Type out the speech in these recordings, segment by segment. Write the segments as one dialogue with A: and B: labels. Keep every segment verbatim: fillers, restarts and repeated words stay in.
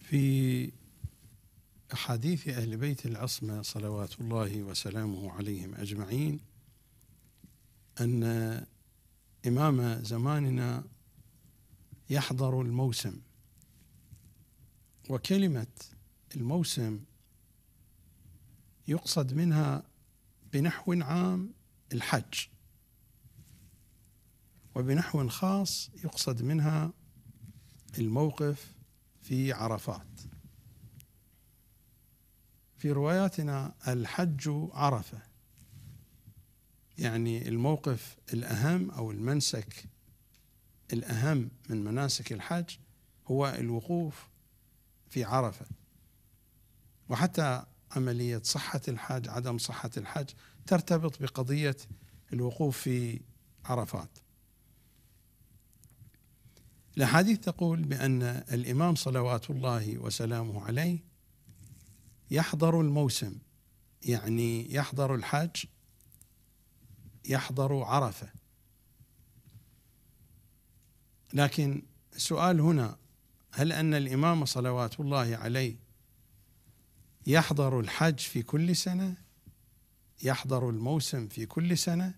A: في أحاديث أهل بيت العصمة صلوات الله وسلامه عليهم أجمعين أن إمام زماننا يحضر الموسم، وكلمة الموسم يقصد منها بنحو عام الحج، وبنحو خاص يقصد منها الموقف في عرفات. في رواياتنا الحج عرفة، يعني الموقف الأهم أو المنسك الأهم من مناسك الحج هو الوقوف في عرفة. وحتى عملية صحة الحج عدم صحة الحج ترتبط بقضية الوقوف في عرفات. الأحاديث تقول بأن الإمام صلوات الله وسلامه عليه يحضر الموسم، يعني يحضر الحج، يحضر عرفة. لكن السؤال هنا، هل أن الإمام صلوات الله عليه يحضر الحج في كل سنة؟ يحضر الموسم في كل سنة؟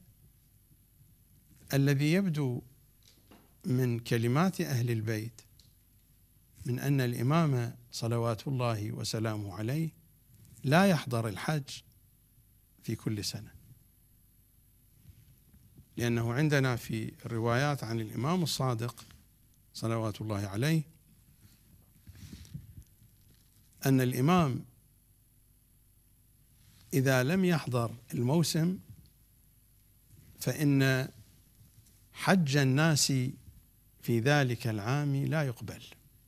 A: الذي يبدو من كلمات أهل البيت من أن الإمام صلوات الله وسلامه عليه لا يحضر الحج في كل سنة، لأنه عندنا في الروايات عن الإمام الصادق صلوات الله عليه أن الإمام إذا لم يحضر الموسم فإن حج الناس في ذلك العام لا يقبل.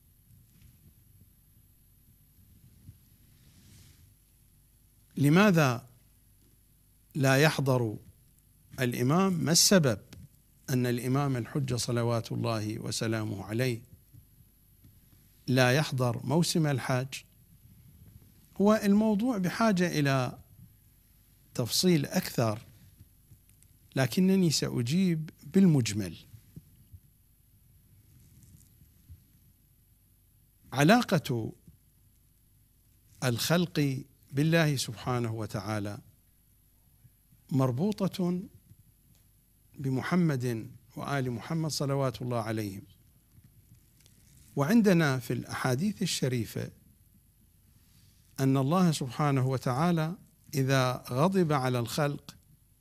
A: لماذا لا يحضر الإمام؟ ما السبب أن الإمام الحج صلوات الله وسلامه عليه لا يحضر موسم الحج؟ هو الموضوع بحاجة إلى تفصيل أكثر، لكنني سأجيب بالمجمل. علاقة الخلق بالله سبحانه وتعالى مربوطة بمحمد وآل محمد صلوات الله عليهم. وعندنا في الأحاديث الشريفة أن الله سبحانه وتعالى إذا غضب على الخلق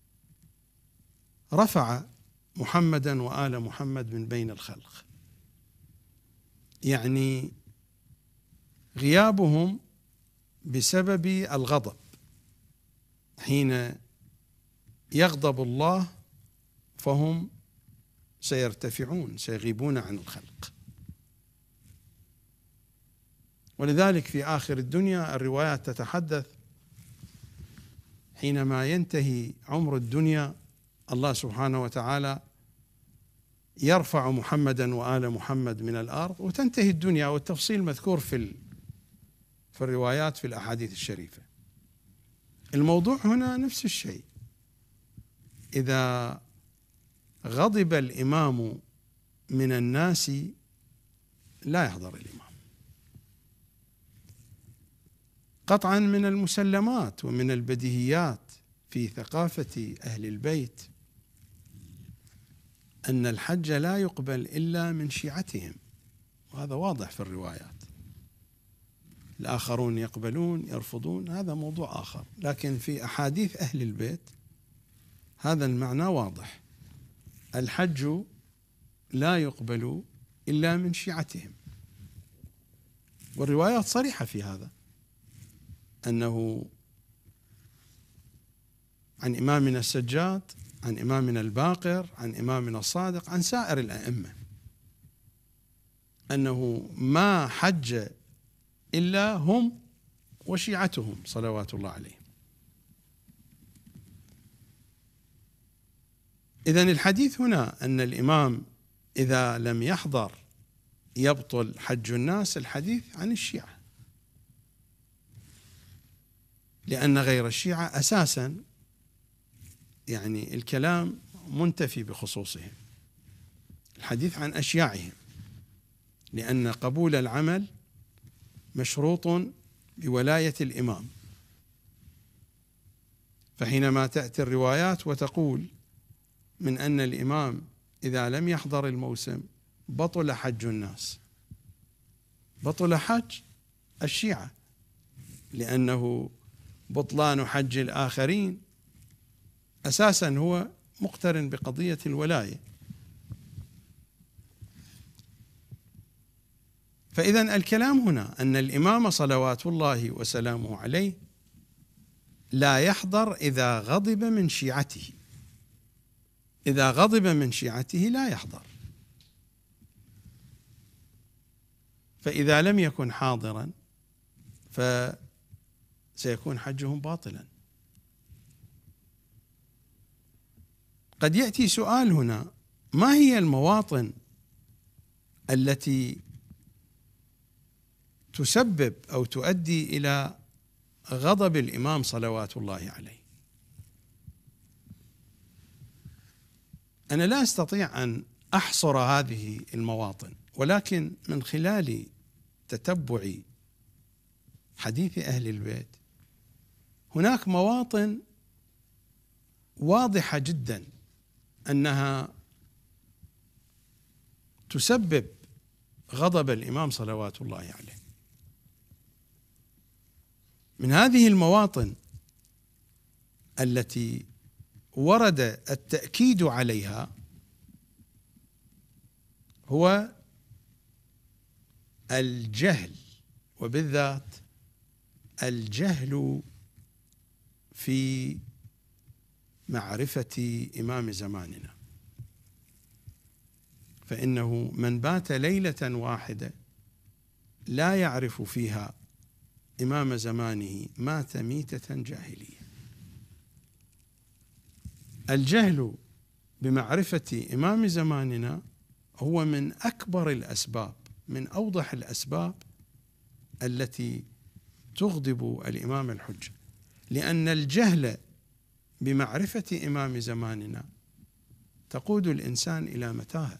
A: رفع محمدا وآل محمد من بين الخلق، يعني غيابهم بسبب الغضب. حين يغضب الله فهم سيرتفعون، سيغيبون عن الخلق. ولذلك في آخر الدنيا الروايات تتحدث حينما ينتهي عمر الدنيا الله سبحانه وتعالى يرفع محمدا وآل محمد من الأرض وتنتهي الدنيا، والتفصيل مذكور في في الروايات في الأحاديث الشريفة. الموضوع هنا نفس الشيء، إذا غضب الإمام من الناس لا يحضر الإمام. قطعا من المسلمات ومن البديهيات في ثقافة أهل البيت أن الحج لا يقبل إلا من شيعتهم، وهذا واضح في الروايات. الآخرون يقبلون يرفضون، هذا موضوع آخر، لكن في أحاديث أهل البيت هذا المعنى واضح: الحج لا يقبل إلا من شيعتهم. والروايات صريحة في هذا، أنه عن إمامنا السجاد، عن إمامنا الباقر، عن إمامنا الصادق، عن سائر الأئمة، أنه ما حج إلا هم وشيعتهم صلوات الله عليهم. إذن الحديث هنا أن الإمام إذا لم يحضر يبطل حج الناس، الحديث عن الشيعة، لأن غير الشيعة أساسا يعني الكلام منتفي بخصوصهم، الحديث عن أشياعهم، لأن قبول العمل مشروط بولاية الإمام. فحينما تأتي الروايات وتقول من أن الإمام إذا لم يحضر الموسم بطل حج الناس، بطل حج الشيعة، لأنه بطلان حج الآخرين أساسا هو مقترن بقضية الولاية. فإذن الكلام هنا أن الإمام صلوات الله وسلامه عليه لا يحضر إذا غضب من شيعته، إذا غضب من شيعته لا يحضر. فإذا لم يكن حاضرا فسيكون حجهم باطلا. قد يأتي سؤال هنا: ما هي المواطن التي تسبب أو تؤدي إلى غضب الإمام صلوات الله عليه؟ أنا لا أستطيع أن أحصر هذه المواطن، ولكن من خلال تتبع حديث أهل البيت هناك مواطن واضحة جدا أنها تسبب غضب الإمام صلوات الله عليه. من هذه المواطن التي ورد التأكيد عليها هو الجهل، وبالذات الجهل في معرفة إمام زماننا. فإنه من بات ليلة واحدة لا يعرف فيها إمام زمانه مات ميتة جاهلية. الجهل بمعرفة إمام زماننا هو من أكبر الأسباب، من أوضح الأسباب التي تغضب الإمام الحجة، لأن الجهل بمعرفة إمام زماننا تقود الإنسان إلى متاهة،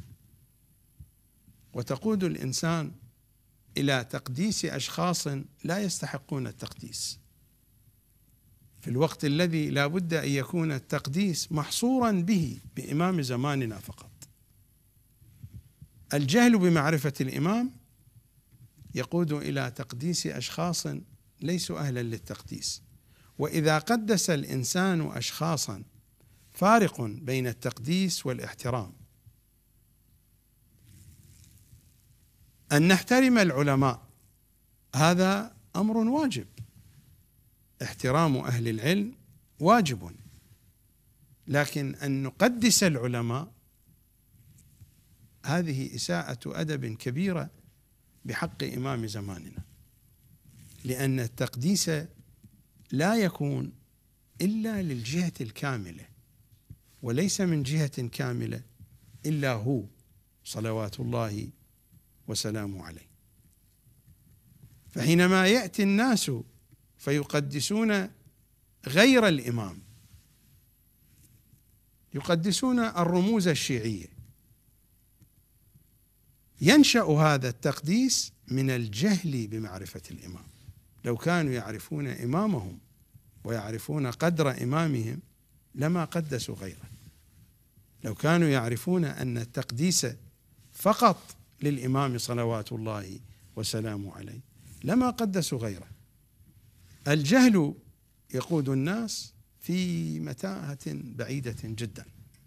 A: وتقود الإنسان إلى تقديس أشخاص لا يستحقون التقديس، في الوقت الذي لا بد أن يكون التقديس محصورا به بإمام زماننا فقط. الجهل بمعرفة الإمام يقود إلى تقديس أشخاص ليسوا أهلا للتقديس. وإذا قدس الإنسان أشخاصا فارق بين التقديس والاحترام. أن نحترم العلماء هذا أمر واجب، احترام أهل العلم واجب، لكن أن نقدس العلماء هذه إساءة أدب كبيرة بحق إمام زماننا، لأن التقديس لا يكون إلا للجهة الكاملة، وليس من جهة كاملة إلا هو صلوات الله وسلامه عليه. فحينما يأتي الناس فيقدسون غير الإمام، يقدسون الرموز الشيعية، ينشأ هذا التقديس من الجهل بمعرفة الإمام. لو كانوا يعرفون إمامهم ويعرفون قدر إمامهم لما قدسوا غيره. لو كانوا يعرفون أن التقديس فقط للإمام صلوات الله وسلامه عليه لما قدسوا غيره. الجهل يقود الناس في متاهة بعيدة جدا.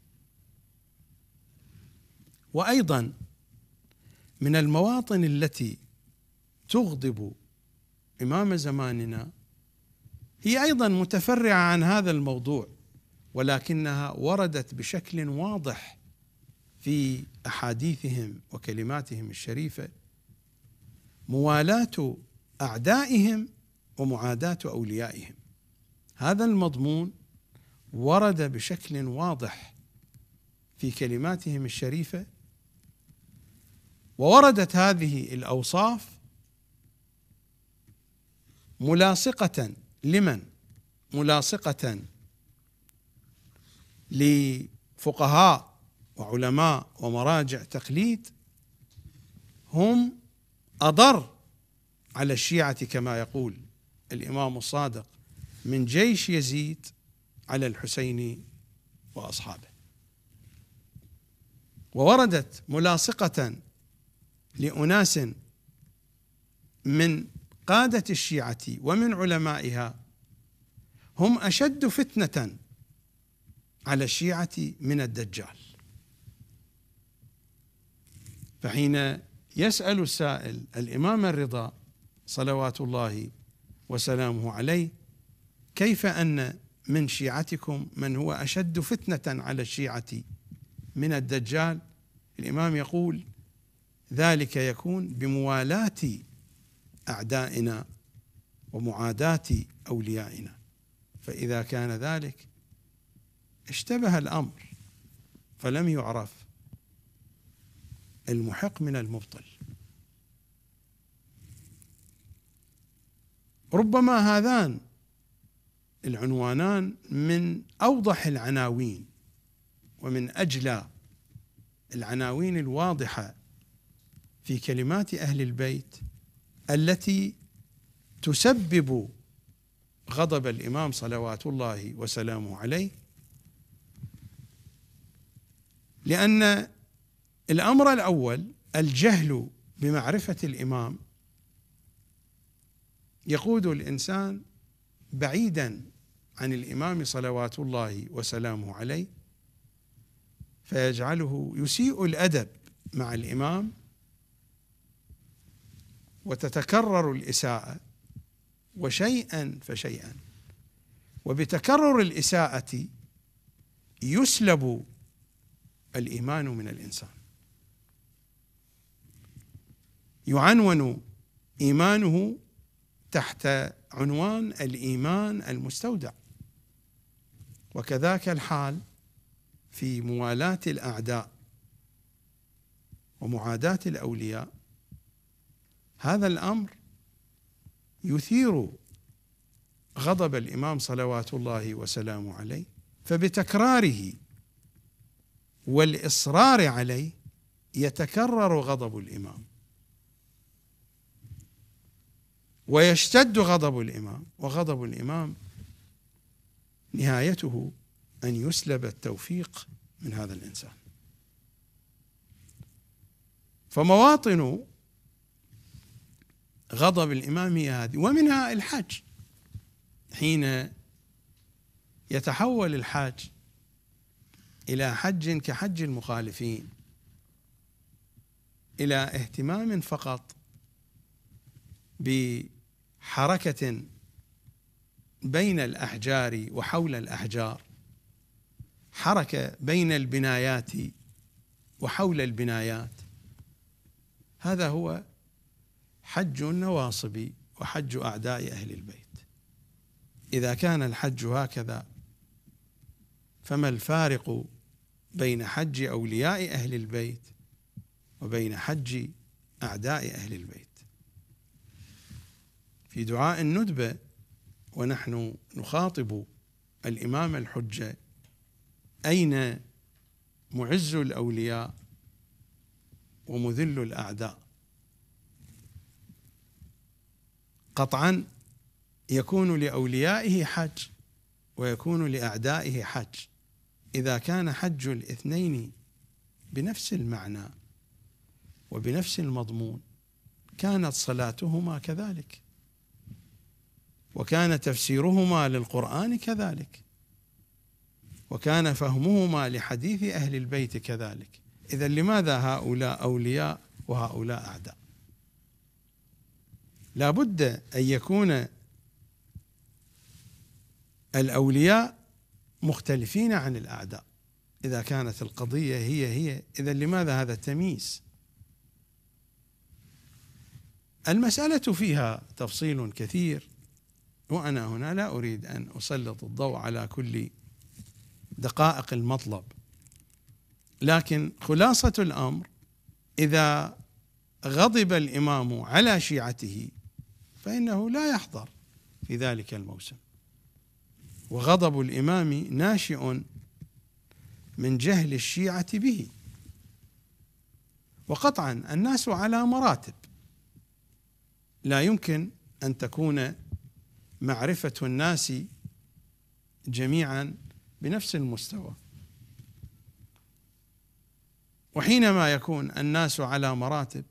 A: وأيضا من المواطن التي تغضب إمام زماننا هي أيضا متفرعة عن هذا الموضوع، ولكنها وردت بشكل واضح في أحاديثهم وكلماتهم الشريفة: موالاة اعدائهم ومعاداة اوليائهم. هذا المضمون ورد بشكل واضح في كلماتهم الشريفة، ووردت هذه الأوصاف ملاصقة لمن؟ ملاصقة لفقهاء وعلماء ومراجع تقليد هم أضر على الشيعة كما يقول الإمام الصادق من جيش يزيد على الحسين وأصحابه. ووردت ملاصقة لأناس من قادة الشيعة ومن علمائها هم أشد فتنة على الشيعة من الدجال. فحين يسأل السائل الإمام الرضا صلوات الله وسلامه عليه كيف أن من شيعتكم من هو أشد فتنة على الشيعة من الدجال، الإمام يقول ذلك يكون بموالاة أعدائنا ومعاداة أوليائنا. فإذا كان ذلك اشتبه الأمر فلم يعرف المحق من المبطل. ربما هذان العنوانان من أوضح العناوين ومن أجلى العناوين الواضحة في كلمات أهل البيت التي تسبب غضب الإمام صلوات الله وسلامه عليه، لأن الأمر الأول الجهل بمعرفة الإمام يقود الإنسان بعيدا عن الإمام صلوات الله وسلامه عليه، فيجعله يسيء الأدب مع الإمام وتتكرر الإساءة وشيئا فشيئا، وبتكرر الإساءة يسلب الإيمان من الإنسان، يعنون إيمانه تحت عنوان الإيمان المستودع. وكذاك الحال في موالاة الأعداء ومعاداة الأولياء، هذا الأمر يثير غضب الإمام صلوات الله وسلامه عليه، فبتكراره والإصرار عليه يتكرر غضب الإمام ويشتد غضب الإمام، وغضب الإمام نهايته أن يسلب التوفيق من هذا الإنسان. فمواطن غضب الإمام هي هذه، ومنها الحج. حين يتحول الحاج إلى حج كحج المخالفين، إلى اهتمام فقط بحركة بين الأحجار وحول الأحجار، حركة بين البنايات وحول البنايات، هذا هو حج النواصب وحج أعداء أهل البيت. إذا كان الحج هكذا فما الفارق بين حج أولياء أهل البيت وبين حج أعداء أهل البيت؟ في دعاء الندبة ونحن نخاطب الإمام الحجة: أين معز الأولياء ومذل الأعداء؟ قطعا يكون لأوليائه حج ويكون لأعدائه حج. إذا كان حج الاثنين بنفس المعنى وبنفس المضمون كانت صلاتهما كذلك، وكان تفسيرهما للقرآن كذلك، وكان فهمهما لحديث أهل البيت كذلك. إذن لماذا هؤلاء أولياء وهؤلاء أعداء؟ لابد أن يكون الأولياء مختلفين عن الأعداء. إذا كانت القضية هي هي إذن لماذا هذا التمييز؟ المسألة فيها تفصيل كثير، وأنا هنا لا أريد أن أسلط الضوء على كل دقائق المطلب، لكن خلاصة الأمر: إذا غضب الإمام على شيعته فإنه لا يحضر في ذلك الموسم، وغضب الإمام ناشئ من جهل الشيعة به. وقطعا الناس على مراتب، لا يمكن أن تكون معرفة الناس جميعا بنفس المستوى. وحينما يكون الناس على مراتب،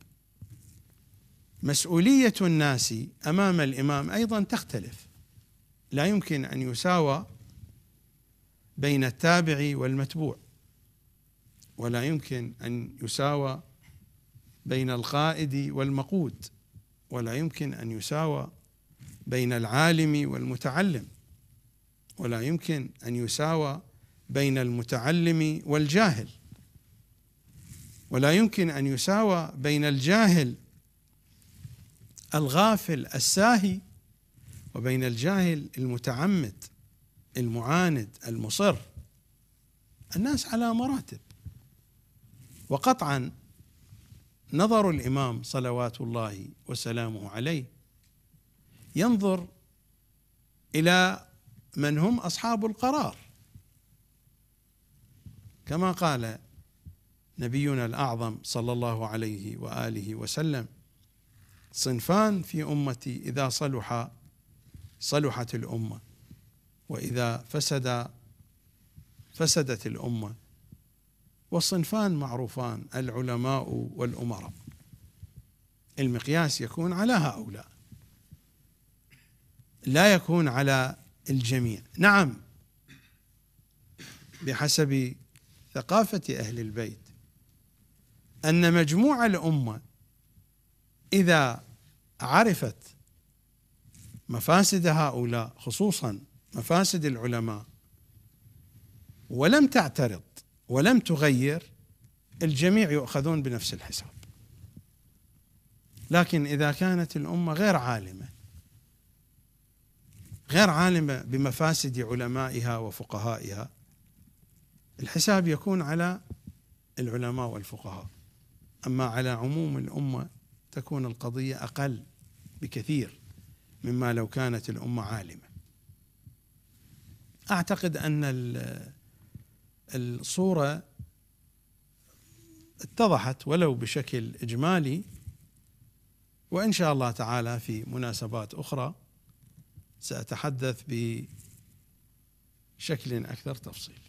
A: مسؤولية الناس أمام الإمام أيضا تختلف. لا يمكن أن يساوى بين التابع والمتبوع، ولا يمكن أن يساوى بين القائد والمقود، ولا يمكن أن يساوى بين العالم والمتعلم، ولا يمكن أن يساوى بين المتعلم والجاهل، ولا يمكن أن يساوى بين الجاهل الغافل الساهي وبين الجاهل المتعمد المعاند المصر. الناس على مراتب. وقطعا نظر الإمام صلوات الله وسلامه عليه ينظر إلى من هم أصحاب القرار، كما قال نبينا الأعظم صلى الله عليه وآله وسلم: صنفان في أمتي إذا صلح صلحت الأمة، وإذا فسد فسدت الأمة. والصنفان معروفان: العلماء والأمراء. المقياس يكون على هؤلاء، لا يكون على الجميع. نعم، بحسب ثقافة أهل البيت أن مجموع الأمة إذا عرفت مفاسد هؤلاء، خصوصا مفاسد العلماء، ولم تعترض ولم تغير، الجميع يؤخذون بنفس الحساب. لكن إذا كانت الأمة غير عالمة غير عالمة بمفاسد علمائها وفقهائها، الحساب يكون على العلماء والفقهاء. أما على عموم الأمة تكون القضية أقل بكثير مما لو كانت الأمة عالمة. أعتقد أن الصورة اتضحت ولو بشكل إجمالي، وإن شاء الله تعالى في مناسبات أخرى سأتحدث بشكل أكثر تفصيل.